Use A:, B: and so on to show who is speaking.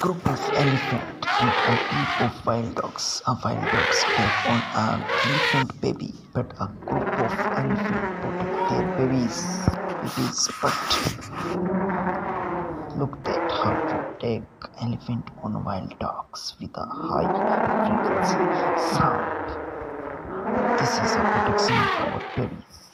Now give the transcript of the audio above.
A: Group of elephant and a group of wild dogs. A wild dog step on an elephant baby, but a group of elephant protect their babies. But look at how to take elephant on wild dogs with a high frequency sound. This is a protection for babies.